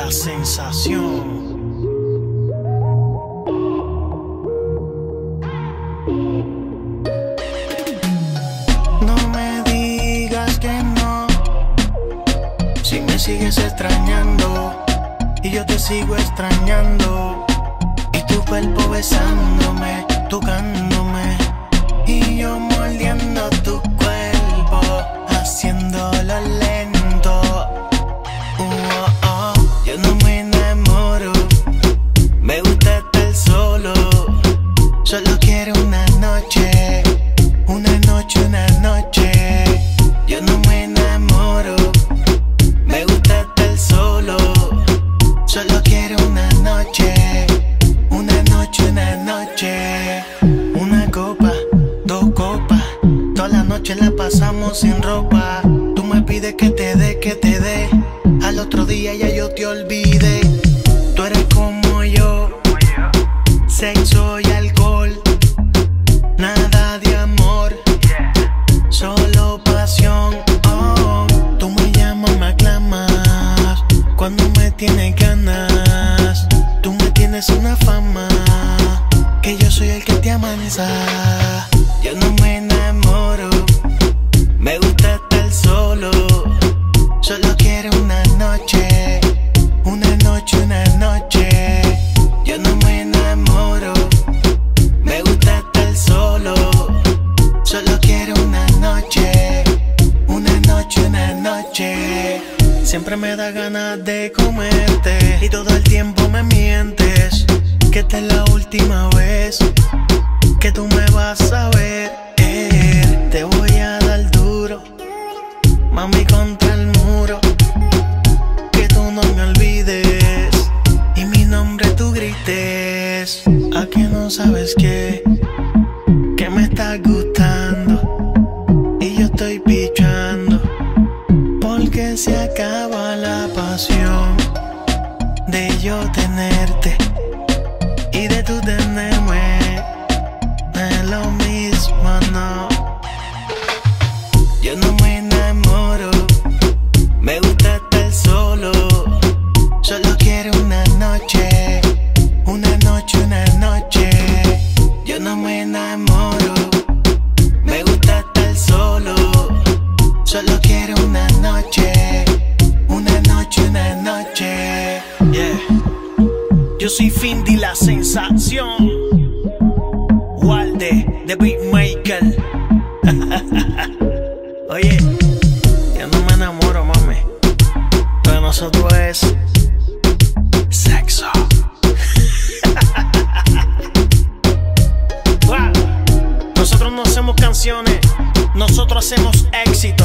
la sensación. No me digas que no, si me sigues extrañando y yo te sigo extrañando, y tu cuerpo besándome, tocándome, y yo mordiendo tu cuerpo, haciéndolo lento. Yo no me enamoro, me gusta estar solo, solo quiero una noche, una noche, una noche. Yo no me enamoro, me gusta estar solo, solo quiero una noche, una noche, una noche. Una copa, dos copas, toda la noche la pasamos sin ropa. Tú me pides que te dé, al otro día ya yo te olvidé. Tú eres como yo, sexo y alcohol, nada de amor, solo pasión. Tú me llamas, me aclamas, cuando me tienes ganas. Tú me tienes una fama, que yo soy el que te amansa. Yo no me enamoro, me gusta estar solo, solo quiero una noche, una noche, una noche. Yo no me enamoro, me gusta estar solo, solo quiero una noche, una noche, una noche. Siempre me da ganas de comerte y todo el tiempo me mientes, que esta es la última vez que tú me vas a ver. Te voy a dar duro, mami, contra el muro, que tú no me olvides y mi nombre tú grites. ¿A que no sabes que me estás gustando y yo estoy pichando? Porque se acaba la pasión de yo tenerte y de tú tenerme, no es lo mismo, no. Yo no me enamoro, me gusta estar solo, solo quiero una noche, una noche, una noche. Yo no me enamoro, me gusta estar solo, solo quiero una noche, una noche, una noche. Yeah. Yo soy Findy la sensación, Walde the Beatmaker. Oye, yo no me enamoro, mami, pero nosotros es sexo. Wow. Nosotros no hacemos canciones, nosotros hacemos éxito.